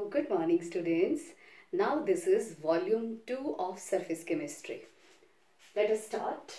good morning students. Now this is volume 2 of surface chemistry. Let us start.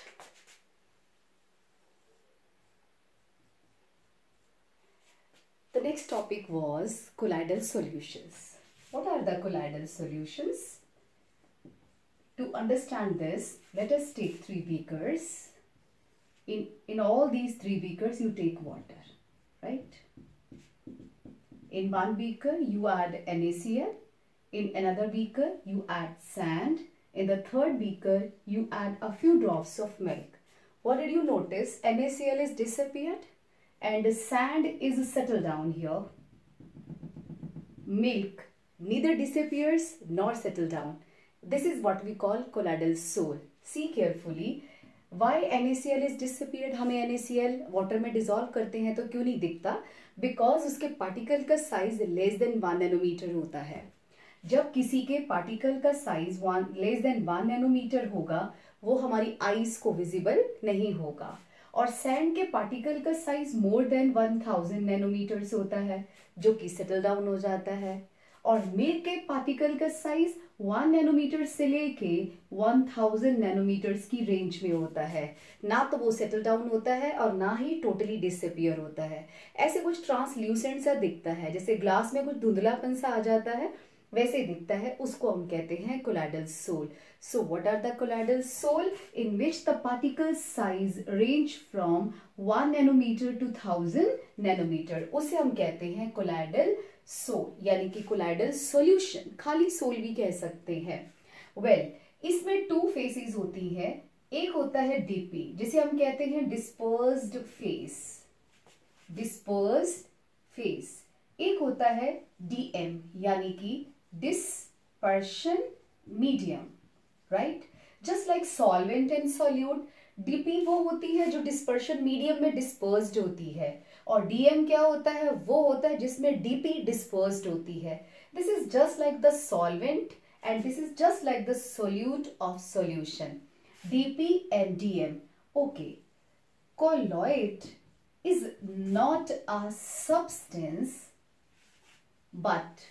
The next topic was colloidal solutions. What are the colloidal solutions? To understand this, let us take 3 beakers. In all these 3 beakers you take water, right? In one beaker, you add NaCl. In another beaker, you add sand. In the third beaker, you add a few drops of milk. What did you notice? NaCl is disappeared and sand is settled down here. Milk neither disappears nor settle down. This is what we call colloidal sol. See carefully. Why NaCl is disappeared? हमें NaCl water में dissolve करते हैं तो क्यों नहीं दिखता? Because उसके particle का साइज लेस देन 1 नैनोमीटर होता है. जब किसी के पार्टिकल का साइज लेस देन 1 नैनोमीटर होगा वो हमारी आईज को विजिबल नहीं होगा. और सैंड के पार्टिकल का साइज मोर देन 1000 नैनोमीटर्स होता है जो कि सेटल डाउन हो जाता है. और मिल्क के पार्टिकल का साइज 1 नैनोमीटर से लेके 1000 नैनोमीटर्स की रेंज में होता है. ना तो वो सेटल डाउन होता है और ना ही टोटली डिसअपियर होता है. ऐसे कुछ ट्रांसल्यूसेंट सा दिखता है, जैसे ग्लास में कुछ धुंधलापन सा आ जाता है वैसे दिखता है, उसको हम कहते हैं colloidal sol. So what are the colloidal sol? In which the particle size range from 1 nanometer to 1000 nanometer. उसे हम कहते हैं colloidal sol, यानी कि colloidal solution. खाली sol भी कह सकते हैं. Well, इसमें 2 phases होती हैं. एक होता है DP जिसे हम कहते हैं dispersed phase. dispersed phase. एक होता है DM यानी कि dispersion medium, right? Just like solvent and solute, DP वो होती है जो dispersion medium में dispersed होती है और DM क्या होता है? वो होता है जिसमें DP dispersed होती है. This is just like the solvent and this is just like the solute of solution. DP and DM. Okay. Colloid is not a substance but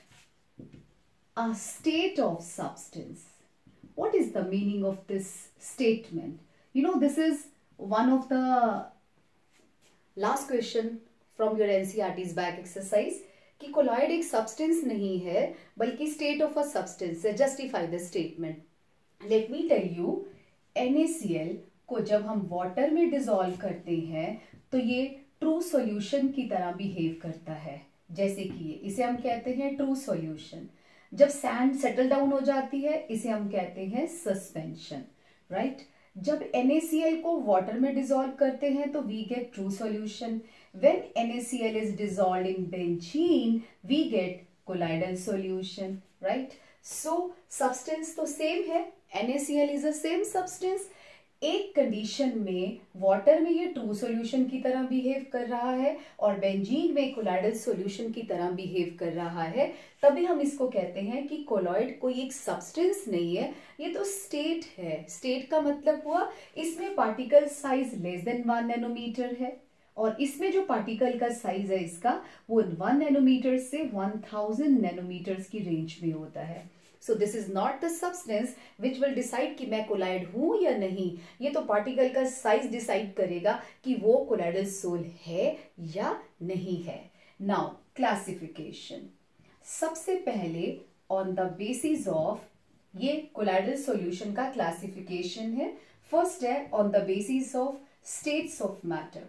a state of substance. What is the meaning of this statement? You know, this is one of the last question from your NCERT's back exercise कि colloid एक substance नहीं है बल्कि state of a substance है. Justify the statement. Let me tell you, NaCl को जब हम water में dissolve करते हैं तो ये true solution की तरह behave करता है. जैसे कि इसे हम कहते हैं ट्रू सॉल्यूशन. जब सैंड सेटल डाउन हो जाती है इसे हम कहते हैं सस्पेंशन, राइट? जब NaCl को वाटर में डिसॉल्व करते हैं तो we get true solution. When NaCl is dissolved in benzene we get colloidal solution, right? So substance तो सेम है. NaCl is a same substance. एक कंडीशन में वाटर में ये ट्रू सॉल्यूशन की तरह बिहेव कर रहा है और बेंजीन में कोलाइडल सॉल्यूशन की तरह बिहेव कर रहा है. तभी हम इसको कहते हैं कि कोलॉइड कोई एक सब्सटेंस नहीं है, ये तो स्टेट है. स्टेट का मतलब हुआ इसमें particle size less than 1 nanometre है और इसमें जो पार्टिकल का साइज है इसका वो 1 नैनोमीटर से 1000 नैनोमीटर्स की रेंज में होता है. So this is not the substance which will decide कि मैं कोलाइड हूं या नहीं. ये तो पार्टिकल का साइज डिसाइड करेगा कि वो कोलाइडल सोल है या नहीं है. Now classification. सबसे पहले ऑन द बेसिस ऑफ ये कोलाइडल सॉल्यूशन का क्लासिफिकेशन है. फर्स्ट है on the basis of states of matter.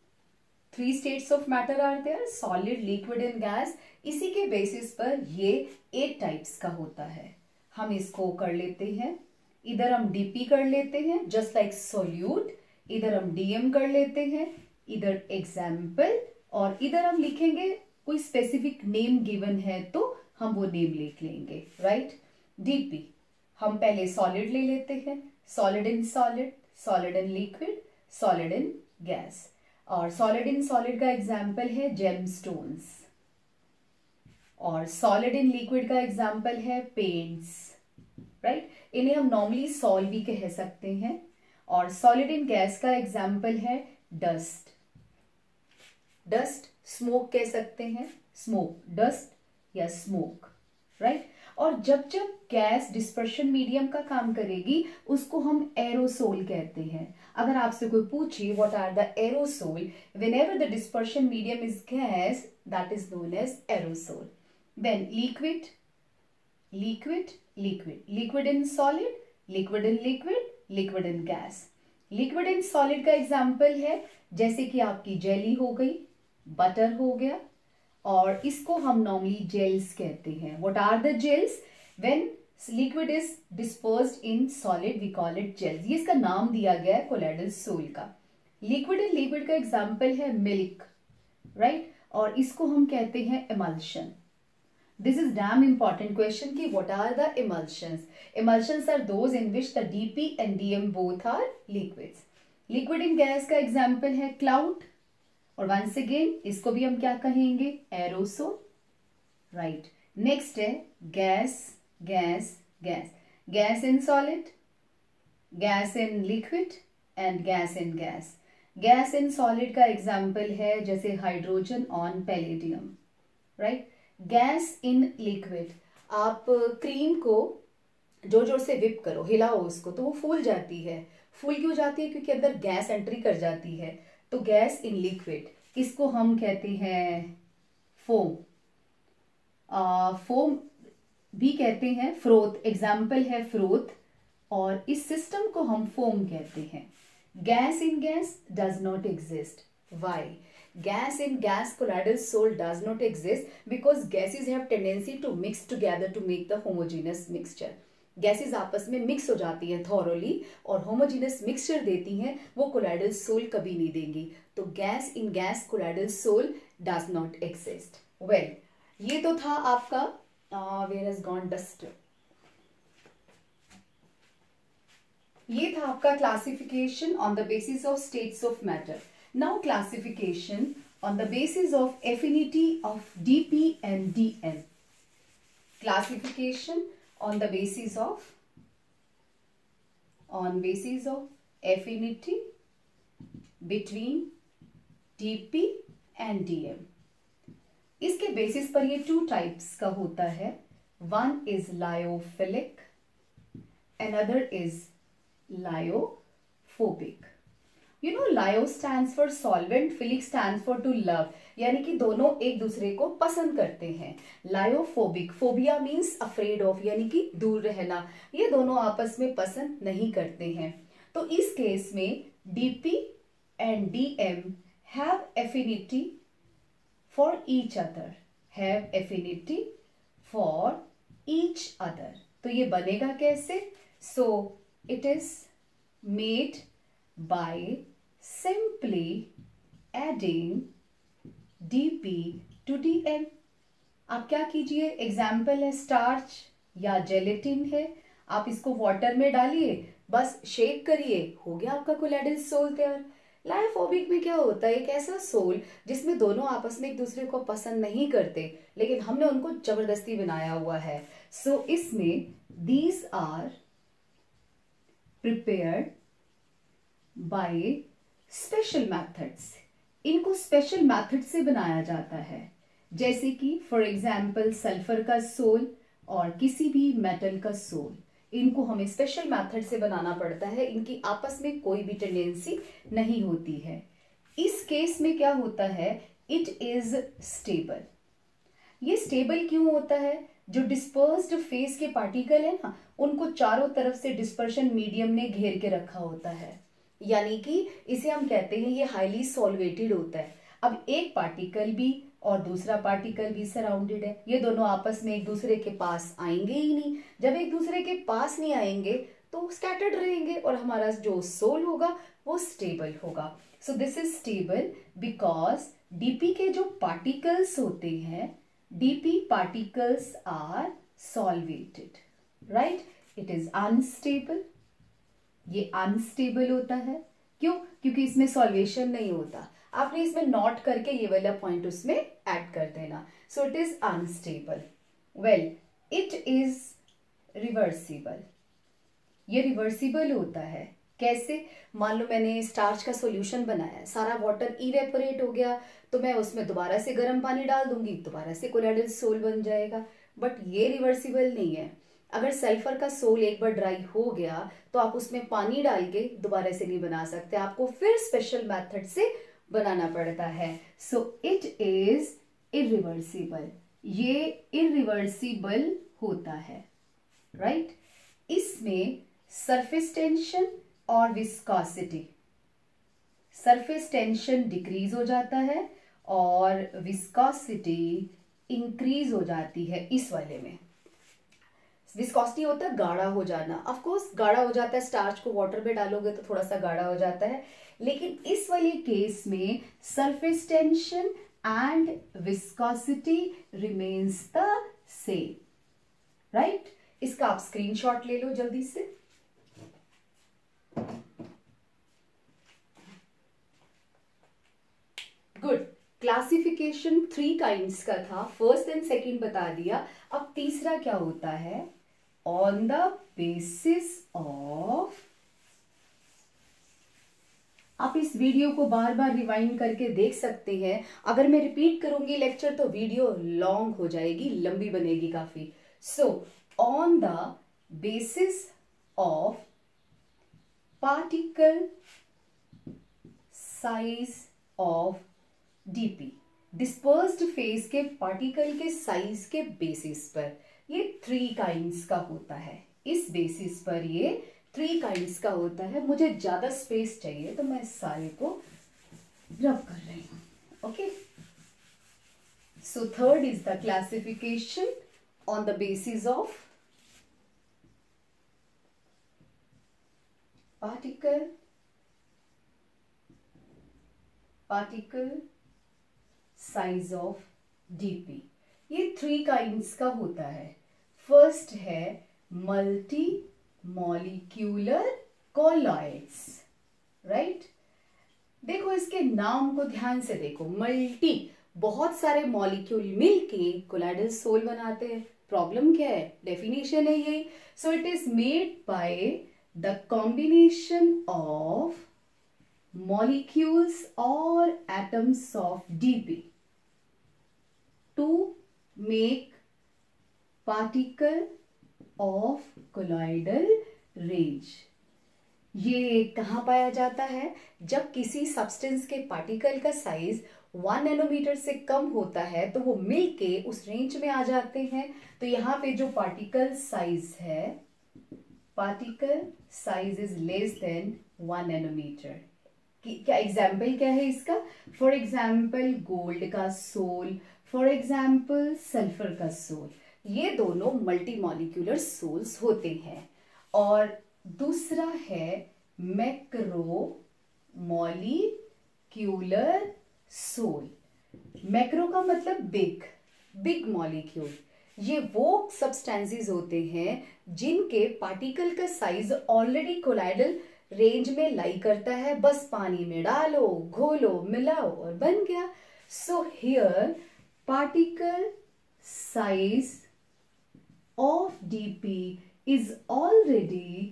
3 states of matter are there, solid, liquid and gas. इसी के बेसिस पर ये 8 टाइप्स का होता है. हम इसको कर लेते हैं. इधर हम DP कर लेते हैं जस्ट लाइक सोल्यूट, इधर हम DM कर लेते हैं, इधर एग्जाम्पल और इधर हम लिखेंगे कोई स्पेसिफिक नेम गिवन है तो हम वो नेम लिख लेंगे, राइट? DP हम पहले सॉलिड ले लेते हैं. Solid in solid, solid in liquid, solid in gas. और सॉलिड इन सॉलिड का एग्जाम्पल है जेमस्टोन्स और सॉलिड इन लिक्विड का एग्जाम्पल है पेंट्स, राइट? इन्हें हम नॉर्मली सॉल भी कह सकते हैं. और सॉलिड इन गैस का एग्जाम्पल है डस्ट. डस्ट स्मोक कह सकते हैं, स्मोक, डस्ट या स्मोक, राइट। और जब जब गैस डिस्पर्शन मीडियम का काम करेगी उसको हम एरोसोल कहते हैं। अगर आपसे कोई पूछे what are the aerosol, whenever the dispersion medium is gas, that is known as aerosol. Then liquid, liquid, liquid, liquid in solid, liquid in liquid, liquid in gas. Liquid in solid का example है जैसे कि आपकी jelly हो गई, butter हो गया, और इसको हम नॉर्मली जेल्स कहते हैं। What are the gels? When liquid is dispersed in solid we call it gels. ये इसका नाम दिया गया है कोलोइडल सोल का। लिक्विड इन लिक्विड का एग्जाम्पल है मिल्क, राइट, और इसको हम कहते हैं emulsion. This is damn important question कि what are the emulsions? Emulsions are those in which the DP and DM both are liquids. Liquid in gas का example है cloud, और once again इसको भी हम क्या कहेंगे? Aerosol, right? Next है gas, gas, gas. Gas in solid, gas in liquid and gas in gas. Gas in solid का example है जैसे hydrogen on palladium, right? Gas in liquid, आप क्रीम को जोर जोर से विप करो, हिलाओ उसको, तो वो फूल जाती है। फूल क्यों जाती है? क्योंकि अंदर गैस एंट्री कर जाती है। तो गैस इन लिक्विड, इसको हम कहते हैं फोम। फोम भी कहते हैं, फ्रोथ एग्जाम्पल है फ्रोथ, और इस सिस्टम को हम फोम कहते हैं। Gas in gas does not exist. Why? Gas in gas colloidal soul does not exist because gases have tendency to mix together to make the homogeneous mixture. Gases आपस में mix हो जाती हैं thoroughly और homogeneous mixture देती हैं, वो colloidal soul कभी नहीं देंगी। तो gas in gas colloidal soul does not exist. Well, ये तो था आपका where has gone dust. ये था आपका classification on the basis of states of matter. Now classification on the basis of affinity of dp and dm. Classification on the basis of affinity between dp and dm. इसके basis पर ये 2 types का होता है। One is lyophilic, another is lyophobic. You know, lyo stands for solvent, philic stands for to love, यानी कि दोनों एक दूसरे को पसंद करते हैं। Lyophobic, phobia means afraid of, यानी कि दूर रहना, ये दोनों आपस में पसंद नहीं करते हैं। तो इस केस में DP and DM have affinity for each other, have affinity for each other. तो ये बनेगा कैसे? So it is made by simply adding dp to dm. आप क्या कीजिए, एग्जाम्पल है स्टार्च या जेलेटिन है, आप इसको वाटर में डालिए, बस शेक करिए, हो गया आपका कोलोइडल सोल तैयार। लायोफोबिक में क्या होता है? एक ऐसा सोल जिसमें दोनों आपस में एक दूसरे को पसंद नहीं करते, लेकिन हमने उनको जबरदस्ती बनाया हुआ है। सो इसमें these are prepared by special methods, इनको स्पेशल मेथड से बनाया जाता है, जैसे कि फॉर एग्जाम्पल सल्फर का सोल और किसी भी मेटल का सोल, इनको हमें स्पेशल मेथड से बनाना पड़ता है, इनकी आपस में कोई भी टेंडेंसी नहीं होती है। इस केस में क्या होता है? It is stable. ये स्टेबल क्यों होता है? जो डिस्पर्स्ड फेस के पार्टिकल है ना, उनको चारों तरफ से डिस्पर्शन मीडियम ने घेर के रखा होता है, यानी कि इसे हम कहते हैं ये हाईली सॉल्वेटेड होता है। अब एक पार्टिकल भी और दूसरा पार्टिकल भी सराउंडेड है, ये दोनों आपस में एक दूसरे के पास आएंगे ही नहीं। जब एक दूसरे के पास नहीं आएंगे तो स्कैटर्ड रहेंगे और हमारा जो सोल होगा वो स्टेबल होगा। So this is stable because DP के जो पार्टिकल्स होते हैं, DP particles are solvated, right. It is unstable, ये अनस्टेबल होता है। क्यों? क्योंकि इसमें सॉल्वेशन नहीं होता। आपने इसमें नोट करके ये वाला पॉइंट उसमें ऐड कर देना। So it is unstable. Well, it is reversible, ये रिवर्सिबल होता है। कैसे? मान लो मैंने स्टार्च का सॉल्यूशन बनाया, सारा वाटर इवेपोरेट हो गया, तो मैं उसमें दोबारा से गर्म पानी डाल दूंगी, दोबारा से कोलोइडल सोल बन जाएगा। बट ये रिवर्सिबल नहीं है। अगर सल्फर का सोल एक बार ड्राई हो गया तो आप उसमें पानी डाल के दोबारा से नहीं बना सकते, आपको फिर स्पेशल मेथड से बनाना पड़ता है। सो इट इज इरिवर्सिबल, ये इरिवर्सिबल होता है, राइट। इसमें सरफेस टेंशन और विस्कोसिटी, सरफेस टेंशन डिक्रीज हो जाता है और विस्कोसिटी इंक्रीज हो जाती है। इस वाले में विस्कोसिटी होता है गाढ़ा हो जाना, ऑफ कोर्स गाढ़ा हो जाता है, स्टार्च को वाटर में डालोगे तो थोड़ा सा गाढ़ा हो जाता है, लेकिन इस वाले केस में surface tension and viscosity remains the same, right. इसका आप स्क्रीनशॉट ले लो जल्दी से। गुड। क्लासिफिकेशन 3 काइंड्स का था, फर्स्ट एंड सेकंड बता दिया। अब तीसरा क्या होता है, ऑन द बेसिस ऑफ, आप इस वीडियो को बार बार रिवाइंड करके देख सकते हैं। अगर मैं रिपीट करूंगी लेक्चर तो वीडियो लॉन्ग हो जाएगी, लंबी बनेगी काफी। So on the basis of particle size of DP, dispersed phase के पार्टिकल के साइज के बेसिस पर, ये 3 काइंड्स का होता है। इस बेसिस पर ये 3 काइंड्स का होता है। मुझे ज्यादा स्पेस चाहिए तो मैं सारे को रब कर रही हूं, okay. So third is the classification on the basis of particle size of DP. ये 3 काइंड्स का होता है। फर्स्ट है मल्टी मॉलिक्यूलर कॉलॉइड्स, राइट। देखो इसके नाम को ध्यान से देखो, मल्टी, बहुत सारे मॉलिक्यूल मिलके कोलाइडल सोल बनाते हैं। प्रॉब्लम क्या है, डेफिनेशन है यही। So it is made by the combination of molecules or atoms of DP to make particle of colloidal range। ये कहाँ पाया जाता है, जब किसी सब्सटेंस के पार्टिकल का साइज 1 नैनोमीटर से कम होता है तो वो मिलके उस रेंज में आ जाते हैं। तो यहाँ पे जो पार्टिकल साइज है, particle size is less than 1 nanometre. क्या एग्जाम्पल क्या है इसका, फॉर एग्जाम्पल गोल्ड का सोल, फॉर एग्जाम्पल सल्फर का सोल, ये दोनों मल्टी मॉलिक्यूलर सोल्स होते हैं। और दूसरा है मैक्रो मॉलिक्यूलर सोल। मैक्रो का मतलब बिग मॉलिक्यूल। ये वो सब्सटेंसेस होते हैं जिनके पार्टिकल का साइज ऑलरेडी कोलाइडल रेंज में लाई करता है, बस पानी में डालो, घोलो, मिलाओ और बन गया। So here particle size of DP is already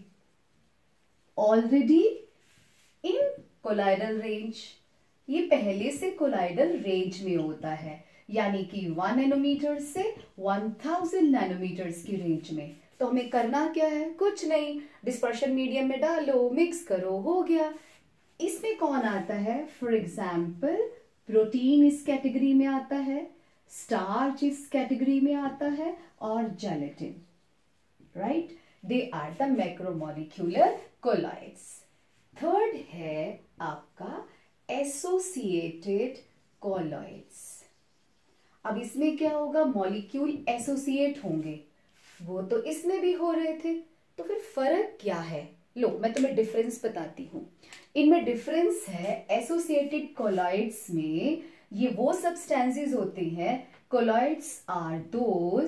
in colloidal range. ये पहले से कोलाइडल रेंज में होता है, यानी कि 1 नैनोमीटर से 1000 नैनोमीटर्स की रेंज में। तो हमें करना क्या है, कुछ नहीं, डिस्पर्शन मीडियम में डालो, मिक्स करो, हो गया। इसमें कौन आता है, फॉर एग्जाम्पल प्रोटीन इस कैटेगरी में आता है, स्टार्च इस कैटेगरी में आता है और gelatin, right. They are the macromolecular colloids. Third है आपका एसोसिएटेड कोलॉइड्स। अब इसमें क्या होगा, मॉलिक्यूल एसोसिएट होंगे, वो तो इसमें भी हो रहे थे, तो फिर फर्क क्या है। लो मैं तुम्हें डिफरेंस बताती हूं। इनमें डिफरेंस है, एसोसिएटेड कोलॉइड्स में ये वो सब्सटेंसेस होते हैं, colloids are those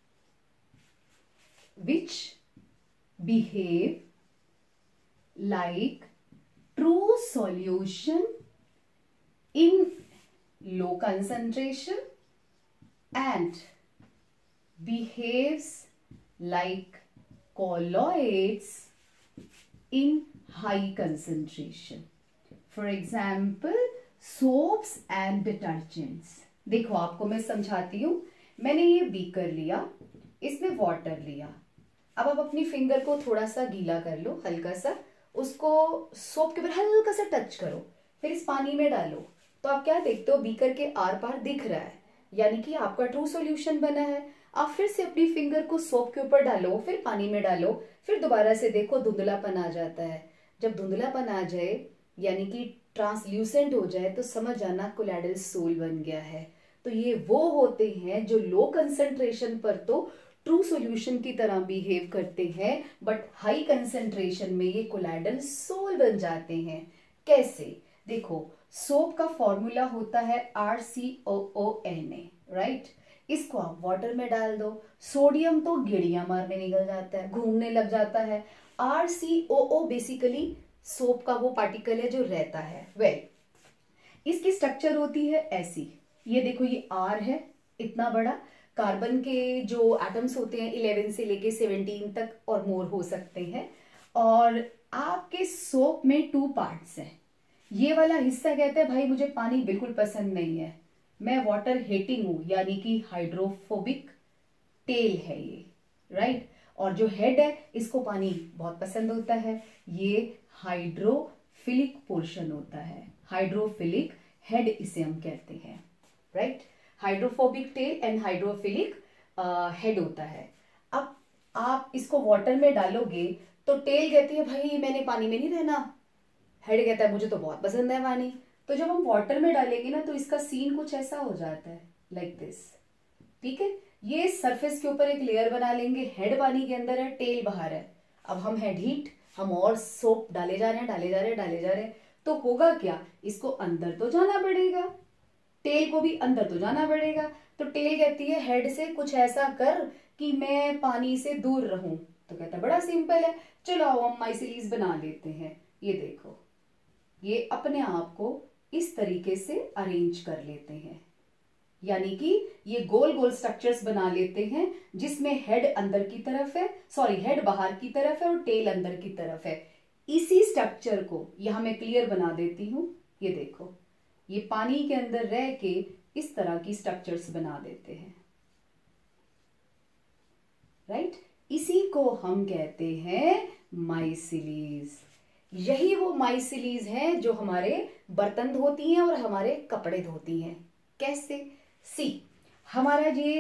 which behave like true solution in low concentration and behaves like colloids in high concentration. For example, soaps and detergents. देखो आपको मैं समझाती हूँ, मैंने ये बीकर लिया, इसमें वाटर लिया। अब आप अपनी फिंगर को थोड़ा सा गीला कर लो, हल्का सा, उसको सोप के ऊपर हल्का सा टच करो, फिर इस पानी में डालो। तो आप क्या देखते हो, बीकर के आर पार दिख रहा है, यानी कि आपका ट्रू सॉल्यूशन बना है। आप फिर से अपनी फिंगर को सोप के ऊपर डालो, फिर पानी में डालो, फिर दोबारा से देखो, धुंधलापन आ जाता है। जब धुंधलापन आ जाए यानी कि ट्रांसल्यूसेंट हो जाए तो समझ जाना कोलॉइडल सोल बन गया है। तो ये वो होते हैं जो लो कंसंट्रेशन पर तो ट्रू सॉल्यूशन की तरह बिहेव करते हैं, बट हाई कंसंट्रेशन में ये कोलॉइडल सोल बन जाते हैं। कैसे? देखो, सोप का फॉर्मूला होता है RCOONA, राइट। इसको आप वाटर में डाल दो, सोडियम तो गिड़ियां मारने निकल जाता है, घूमने लग जाता है। RCOO बेसिकली सोप का वो पार्टिकल है जो रहता है। इसकी स्ट्रक्चर होती है ऐसी, ये देखो, ये R है इतना बड़ा, कार्बन के जो एटम्स होते हैं 11 से लेके 17 तक और मोर हो सकते हैं। और आपके सोप में 2 पार्ट्स हैं। ये वाला हिस्सा कहता है भाई मुझे पानी बिल्कुल पसंद नहीं है, मैं वाटर हेटिंग हूं, यानी कि हाइड्रोफोबिक टेल है ये, राइट। और जो हेड है इसको पानी बहुत पसंद होता है, ये हाइड्रोफिलिक पोर्शन होता है, हाइड्रोफिलिक हेड इसे हम कहते हैं, right. Hydrophobic tail and hydrophilic head होता है। अब आप इसको वाटर में डालोगे तो टेल कहती है भाई मैंने पानी में नहीं रहना, हेड कहता है मुझे तो बहुत पसंद है पानी। तो जब हम वाटर में डालेंगे ना तो इसका सीन कुछ ऐसा हो जाता है, लाइक दिस, ठीक है। ये सरफेस के ऊपर एक लेयर बना लेंगे, हेड पानी के अंदर है, टेल बाहर है। अब हम हेड हीट, हम और सोप डाले जा रहे हैं, डाले जा रहे हैं, डाले जा रहे हैं, तो होगा क्या, इसको अंदर तो जाना पड़ेगा, टेल को भी अंदर तो जाना पड़ेगा। तो टेल कहती है हेड से कुछ ऐसा कर कि मैं पानी से दूर रहूं। तो कहता है बड़ा सिंपल है, चलो आओ हम माइसिलीज बना लेते हैं। ये देखो, ये अपने आप को इस तरीके से अरेंज कर लेते हैं, यानी कि ये गोल गोल स्ट्रक्चर्स बना लेते हैं जिसमें हेड अंदर की तरफ है, सॉरी हेड बाहर की तरफ है और टेल अंदर की तरफ है। इसी स्ट्रक्चर को यहां मैं क्लियर बना देती हूं। ये देखो, ये पानी के अंदर रह के इस तरह की स्ट्रक्चर्स बना देते हैं, राइट। इसी को हम कहते हैं माइसिलीज। यही वो माइसिलीज है जो हमारे बर्तन धोती हैं और हमारे कपड़े धोती हैं। कैसे? सी, हमारा ये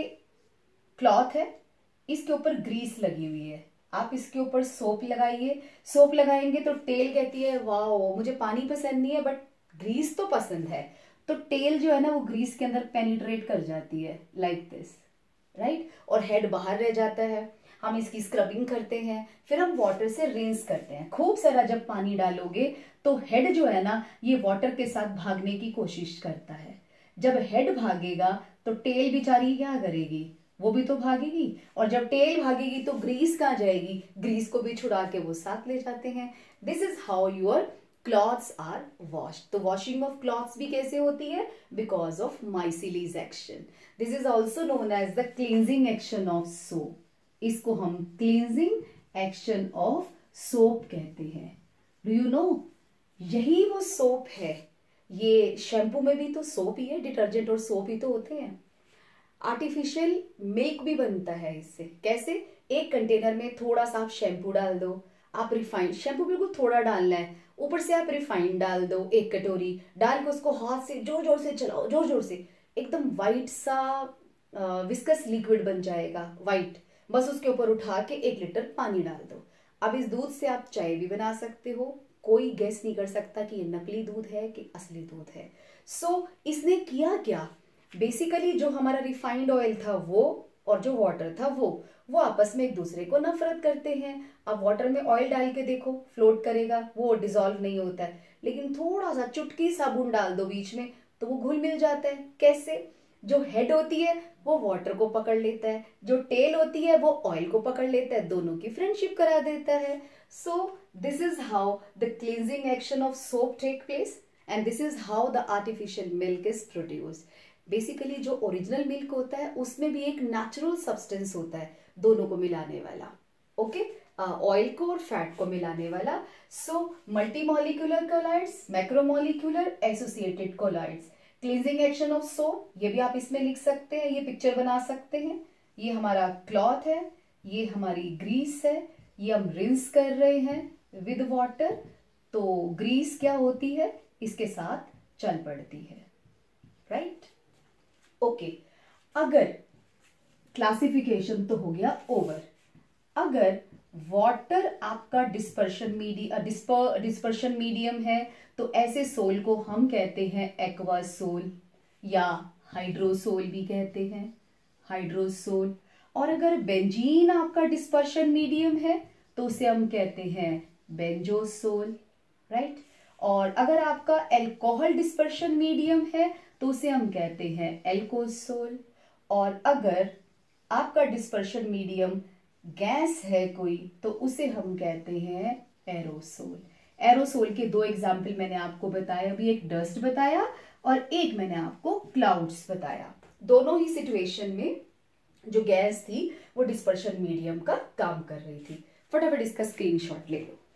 क्लॉथ है, इसके ऊपर ग्रीस लगी हुई है, आप इसके ऊपर सोप लगाइए, सोप लगाएंगे तो टेल कहती है वाओ मुझे पानी पसंद नहीं है बट ग्रीस तो पसंद है। तो टेल जो है ना वो ग्रीस के अंदर पेनिट्रेट कर जाती है, लाइक दिस, राइट। और हेड बाहर रह जाता है। हम इसकी स्क्रबिंग करते हैं, फिर हम वाटर से रिंस करते हैं। खूब सारा जब पानी डालोगे तो हेड जो है ना ये वाटर के साथ भागने की कोशिश करता है। जब हेड भागेगा तो टेल बेचारी क्या करेगी, वो भी तो भागेगी, और जब टेल भागेगी तो ग्रीस कहाँ जाएगी, ग्रीस को भी छुड़ा के वो साथ ले जाते हैं। This is how your clothes are washed. तो वॉशिंग ऑफ क्लॉथ्स भी कैसे होती है, because of micelles action. This is also known as the cleansing action of soap. इसको हम क्लींजिंग एक्शन ऑफ सोप कहते हैं। डू यू नो, यही वो सोप है। ये शैम्पू में भी तो सोप ही है, डिटर्जेंट और सोप ही तो होते हैं। आर्टिफिशियल मिल्क भी बनता है इससे। कैसे? एक कंटेनर में थोड़ा सा आप शैम्पू डाल दो, आप रिफाइंड, शैम्पू बिल्कुल थोड़ा डालना है, ऊपर से आप रिफाइंड डाल दो, एक कटोरी डाल के उसको हाथ से जोर जोर से चलाओ, जोर जोर से, एकदम वाइट सा विस्कस लिक्विड बन जाएगा, वाइट। बस उसके ऊपर उठा के 1 लीटर पानी डाल दो। अब इस दूध से आप चाय भी बना सकते हो, कोई गेस नहीं कर सकता कि ये नकली दूध है कि असली दूध है। सो इसने किया क्या, बेसिकली जो हमारा रिफाइंड ऑयल था वो और जो वाटर था वो आपस में एक दूसरे को नफरत करते हैं। अब वाटर में ऑयल डाल के देखो, फ्लोट करेगा, वो डिसॉल्व नहीं होता है, लेकिन थोड़ा सा चुटकी साबुन डाल दो बीच में तो वो घुल मिल जाता है। कैसे? जो हेड होती है वो वाटर को पकड़ लेता है, जो टेल होती है वो ऑयल को पकड़ लेता है, दोनों की फ्रेंडशिप करा देता है। So this is how the cleansing action of soap take place and this is how the artificial milk is produced. Basically जो ओरिजिनल मिल्क होता है उसमें भी एक नेचुरल सब्सटेंस होता है दोनों को मिलाने वाला, ओके, ऑयल को और फैट को मिलाने वाला। So multimolecular colloids, macromolecular, associated colloids, cleansing action of soap, ये भी आप इसमें लिख सकते हैं, ये पिक्चर बना सकते हैं। ये हमारा क्लॉथ है, ये हमारी ग्रीस है, ये हम रिंस कर रहे हैं विद वाटर, तो ग्रीस क्या होती है, इसके साथ चल पड़ती है, राइट। ओके, अगर क्लासिफिकेशन तो हो गया ओवर। अगर वाटर आपका डिस्पर्शन मीडियम है तो ऐसे सोल को हम कहते हैं एक्वा सोल या हाइड्रोसोल भी कहते हैं, हाइड्रोसोल। और अगर बेंजीन आपका डिस्पर्शन मीडियम है तो उसे हम कहते हैं बेंजोसोल, राइट। और अगर आपका एल्कोहल डिस्पर्शन मीडियम है तो उसे हम कहते हैं एल्कोसोल। और अगर आपका डिस्पर्शन मीडियम गैस है कोई तो उसे हम कहते हैं एरोसोल। एरोसोल के दो एग्जाम्पल मैंने आपको बताया, अभी एक डस्ट बताया और एक मैंने आपको क्लाउड्स बताया। दोनों ही सिचुएशन में जो गैस थी वो डिस्पर्शन मीडियम का काम कर रही थी। फटाफट इसका स्क्रीनशॉट ले लो।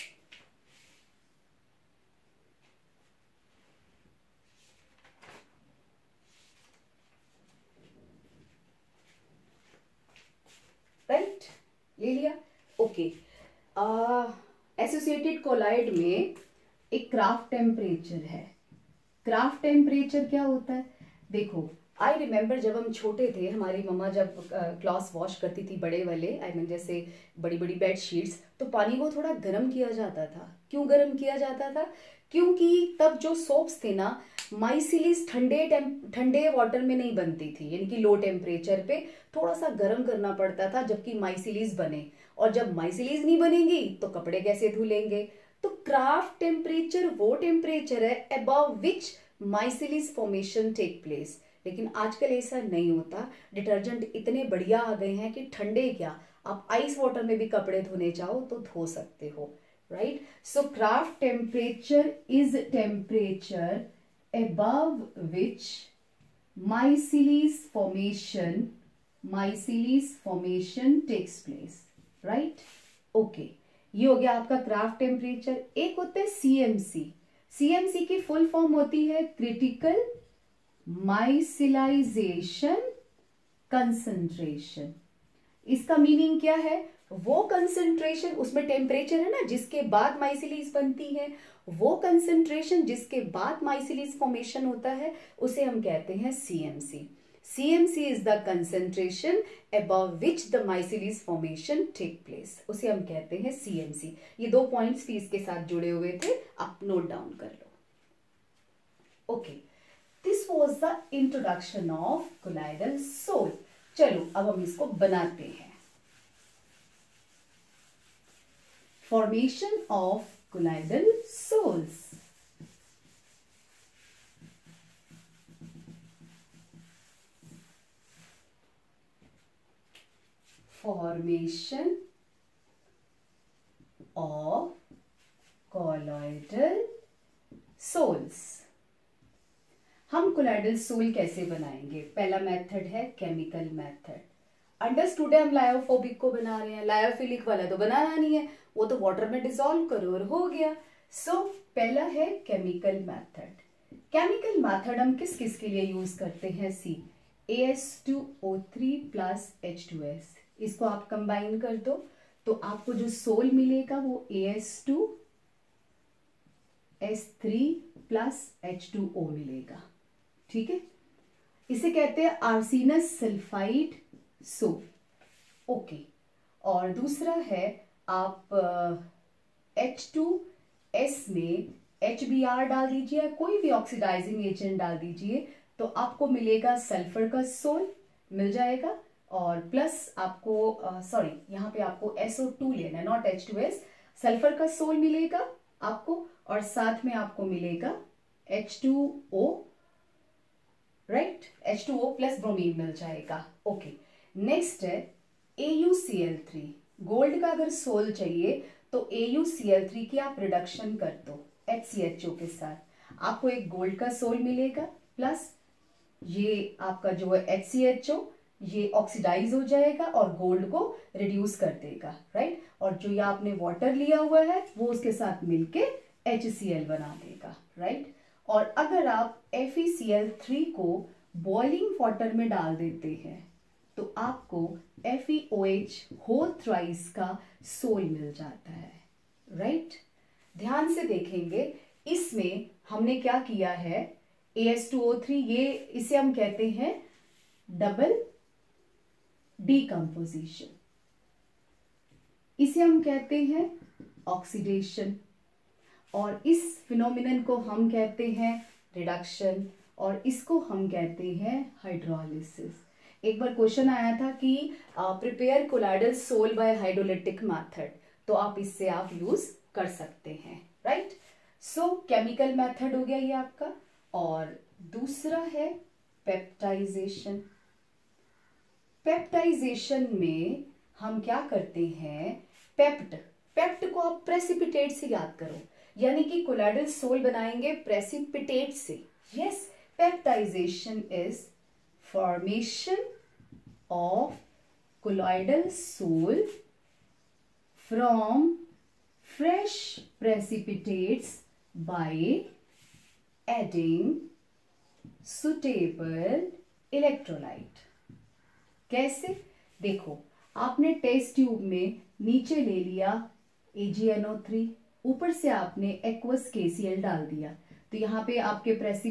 राइट, ले लिया। ओके, एसोसिएटेड कोलाइड में एक क्राफ्ट टेम्परेचर है। क्राफ्ट टेम्परेचर क्या होता है, देखो आई रिमेम्बर जब हम छोटे थे, हमारी मम्मा जब क्लॉथ्स वॉश करती थी बड़े वाले, आई मीन जैसे बड़ी बड़ी बेड शीट्स, तो पानी को थोड़ा गर्म किया जाता था। क्यों गर्म किया जाता था, क्योंकि तब जो सोप्स थे ना, माइसिलिस ठंडे वाटर में नहीं बनती थी, यानी कि लो टेम्परेचर पे थोड़ा सा गर्म करना पड़ता था जबकि माइसिलिस बने। और जब माइसिलिस नहीं बनेगी तो कपड़े कैसे धुलेंगे। तो क्राफ्ट टेम्परेचर वो टेम्परेचर है above which micelles formation take place. लेकिन आजकल ऐसा नहीं होता, डिटर्जेंट इतने बढ़िया आ गए हैं कि ठंडे क्या, आप आइस वाटर में भी कपड़े धोने जाओ तो धो सकते हो, right. So Krafft temperature is temperature above which micellar formation takes place, right? Okay, ये हो गया आपका क्राफ्ट टेम्परेचर। एक होता है सीएमसी। सीएमसी की फुल फॉर्म होती है क्रिटिकल माइसिलाइजेशन कंसंट्रेशन। इसका मीनिंग क्या है, वो कंसंट्रेशन, उसमें टेम्परेचर है ना जिसके बाद माइसिलिस बनती है, वो कंसंट्रेशन जिसके बाद माइसिलिस फॉर्मेशन होता है उसे हम कहते हैं CMC. CMC is the concentration above which the micelles formation take place, उसे हम कहते हैं सीएमसी। ये दो पॉइंट्स भी इसके साथ जुड़े हुए थे, आप नोट डाउन कर लो। Okay, this was the introduction of colloidal sol. चलो अब हम इसको बनाते हैं। Formation of colloidal soles. Formation of colloidal soles. हम कोलाइडल सोल कैसे बनाएंगे, पहला मेथड है केमिकल मेथड। अंडरस्टूड है, हम लायोफोबिक को बना रहे हैं, लायोफिलिक वाला तो बनाना नहीं है, वो तो वाटर में डिसॉल्व करो और हो गया। सो पहला है केमिकल मेथड। केमिकल मेथड हम किस किस के लिए यूज करते हैं, सी AS2O3 प्लस H2S, इसको आप कंबाइन कर दो तो आपको जो सोल मिलेगा वो AS2S3 प्लस H2O मिलेगा, ठीक है। इसे कहते हैं आर्सेनस सल्फाइड सोल, ओके। और दूसरा है आप H2S में HBr डाल दीजिए, कोई भी ऑक्सीडाइजिंग एजेंट डाल दीजिए तो आपको मिलेगा सल्फर का सोल मिल जाएगा। और प्लस आपको सॉरी यहाँ पे आपको SO2 लेना है, नॉट H2S, सल्फर का सोल मिलेगा आपको और साथ में आपको मिलेगा H2O, right, H2O plus bromine मिल जाएगा, ओके। नेक्स्ट है AuCl3, गोल्ड का अगर सोल चाहिए तो AuCl3 की आप रिडक्शन कर दो HCHO के साथ, आपको एक गोल्ड का सोल मिलेगा प्लस ये आपका जो है HCHO ये ऑक्सीडाइज हो जाएगा और गोल्ड को रिड्यूस कर देगा, राइट। और जो ये आपने वाटर लिया हुआ है वो उसके साथ मिलके HCl बना देगा, राइट। और अगर आप FeCl3 को बॉइलिंग वाटर में डाल देते हैं तो आपको FeOH होल थ्राइस का सोल मिल जाता है, राइट। ध्यान से देखेंगे, इसमें हमने क्या किया है, AS2O3, ये इसे हम कहते हैं डबल डीकंपोजिशन, इसे हम कहते हैं ऑक्सीडेशन, और इस फिनोमिनन को हम कहते हैं रिडक्शन, और इसको हम कहते हैं हाइड्रोलिसिस। एक बार क्वेश्चन आया था कि prepare colloidal sol by hydrolytic method, तो आप इससे आप यूज कर सकते हैं, राइट। सो केमिकल मेथड हो गया ये आपका। और दूसरा है पेप्टाइजेशन। पेप्टाइजेशन में हम क्या करते हैं, पेप्ट को आप प्रेसिपिटेट से याद करो, यानी कि कोलाइडल सोल बनाएंगे प्रेसिपिटेट से। Yes, peptization is formation of colloidal sol from fresh precipitates by adding suitable electrolyte। कैसे, देखो, आपने टेस्ट ट्यूब में नीचे ले लिया AgNO3, ऊपर से आपने एक्वस KCl डाल दिया, तो यहाँ पे आपके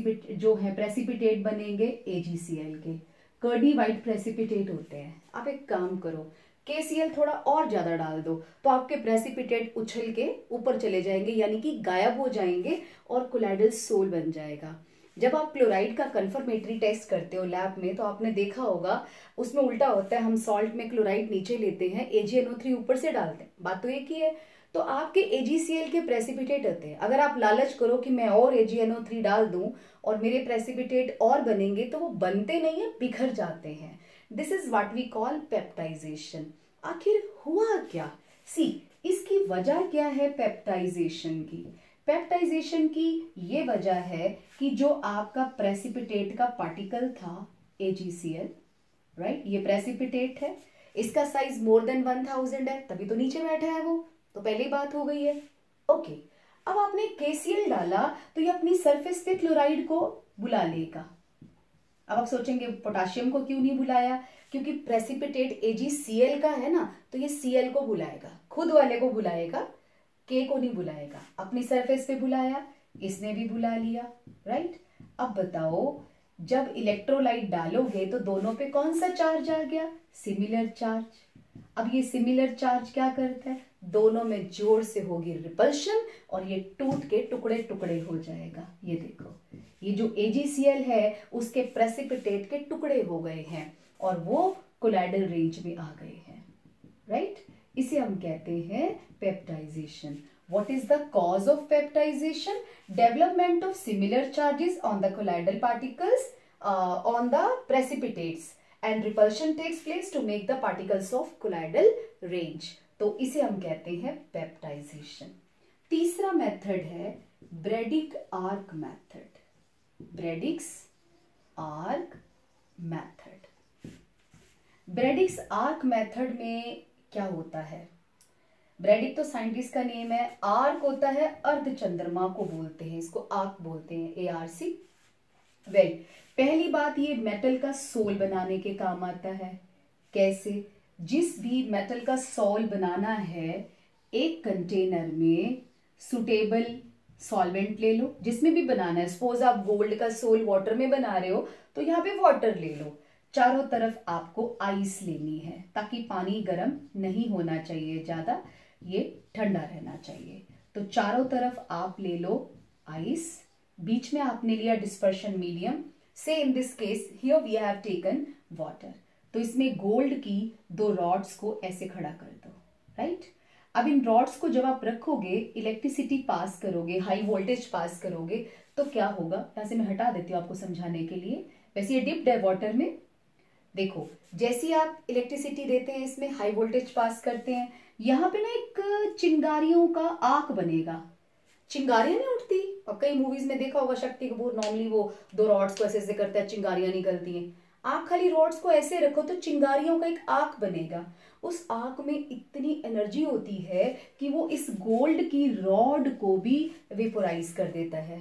प्रेसिपिटेट बनेंगे AgCl के, कर्डी वाइट प्रेसिपिटेट होते हैं। आप एक काम करो, KCl थोड़ा और ज्यादा डाल दो, तो आपके प्रेसिपिटेट उछल के ऊपर चले जाएंगे, यानी कि गायब हो जाएंगे और कोलाइडल सोल बन जाएगा। जब आप क्लोराइड का कंफर्मेटरी टेस्ट करते हो लैब में, तो आपने देखा होगा उसमें उल्टा होता है, हम सॉल्ट में क्लोराइड नीचे लेते हैं, AgNO3 ऊपर से डालते हैं, बात तो एक ही है। तो आपके AgCl के प्रेसिपिटेट होते हैं, अगर आप लालच करो कि मैं और AgNO3 डाल दूं और मेरे प्रेसिपिटेट और बनेंगे, तो वो बनते नहीं है, बिखर जाते हैं। This is what we call peptization. आखिर हुआ क्या, सी इसकी वजह क्या है पेप्टाइजेशन की। पेप्टाइजेशन की ये वजह है कि जो आपका प्रेसिपिटेट का पार्टिकल था AgCl, राइट, ये प्रेसिपिटेट है, इसका साइज मोर देन 1000 है, तभी तो नीचे बैठा है वो, तो पहली बात हो गई है। ओके, अब आपने KCl डाला तो ये अपनी सरफेस पे क्लोराइड को बुला लेगा। अब आप सोचेंगे पोटाशियम को क्यों नहीं बुलाया, क्योंकि प्रेसिपिटेट AgCl का है ना, तो ये Cl को बुलाएगा, खुद वाले को बुलाएगा, K को नहीं बुलाएगा। अपनी सरफेस पे बुलाया, इसने भी बुला लिया, राइट। अब बताओ, जब इलेक्ट्रोलाइट डालोगे तो दोनों पे कौन सा चार्ज आ गया, सिमिलर चार्ज। अब ये सिमिलर चार्ज क्या करता है, दोनों में जोर से होगी रिपल्शन और ये टूट के टुकड़े टुकड़े हो जाएगा। ये देखो, ये जो AgCl है उसके प्रेसिपिटेट के टुकड़े हो गए हैं और वो कोलाइडल रेंज में आ गए हैं, राइट। इसे हम कहते हैं peptization. What is the cause of peptization? Development of similar charges on the colloidal particles on the precipitates, and repulsion takes place to make the particles of colloidal range. तो इसे हम कहते हैं पेप्टाइजेशन। तीसरा मेथड है Bredig arc method. Bredig's arc method. Bredig's arc method में क्या होता है, ब्रेडिक तो साइंटिस्ट का नेम है, आर्क होता है अर्धचंद्रमा को बोलते हैं, इसको आर्क बोलते हैं, ARC। वेल, पहली बात, ये मेटल का सोल बनाने के काम आता है। कैसे, जिस भी मेटल का सोल बनाना है, एक कंटेनर में सुटेबल सॉल्वेंट ले लो, जिसमें भी बनाना है। सपोज आप गोल्ड का सोल वाटर में बना रहे हो, तो यहाँ पे वाटर ले लो, चारों तरफ आपको आइस लेनी है, ताकि पानी गर्म नहीं होना चाहिए ज्यादा, ये ठंडा रहना चाहिए। तो चारों तरफ आप ले लो आइस, बीच में आपने लिया डिस्पर्शन मीडियम, से in this case here we have taken water. तो इसमें गोल्ड की 2 रॉड्स को ऐसे खड़ा कर दो, राइट। अब इन रॉड्स को जब आप रखोगे, इलेक्ट्रिसिटी पास करोगे, हाई वोल्टेज पास करोगे, तो क्या होगा, यहां से मैं हटा देती हूँ आपको समझाने के लिए। वैसे ये डिप्ड है वाटर में, देखो जैसे आप इलेक्ट्रिसिटी देते हैं, इसमें हाई वोल्टेज पास करते हैं, यहाँ पे ना एक चिंगारियों का आर्क बनेगा। चिंगारियां नहीं उठती, और कई मूवीज में देखा होगा शक्ति कपूर, नॉर्मली वो 2 रॉड्स को ऐसे ऐसे करता है, चिंगारियां निकलती हैं। आप खाली रॉड्स को ऐसे रखो तो चिंगारियों का एक आर्क बनेगा। उस आर्क में इतनी एनर्जी होती है कि वो इस गोल्ड की रॉड को भी वेपोराइज कर देता है।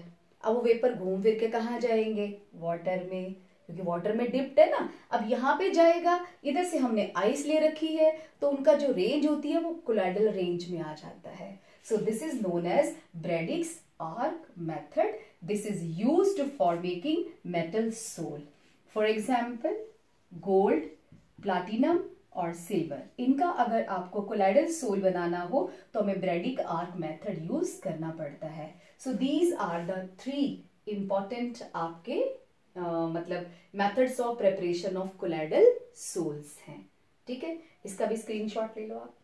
अब वो वेपर घूम फिर के कहाँ जाएंगे, वाटर में, क्योंकि वाटर में डिप्ट है ना। अब यहाँ पे जाएगा, इधर से हमने आइस ले रखी है, तो उनका जो रेंज होती है वो कोलाइडल रेंज में आ जाता है। So this is known as Bredig's arc method. This is used for making metal sol. For example gold, platinum और सिल्वर, इनका अगर आपको कोलाइडल सोल बनाना हो तो हमें ब्रैडिक आर्क मेथड यूज करना पड़ता है। So these are the 3 important आपके मतलब methods of preparation of colloidal sols हैं। ठीक है, इसका भी स्क्रीनशॉट ले लो आप।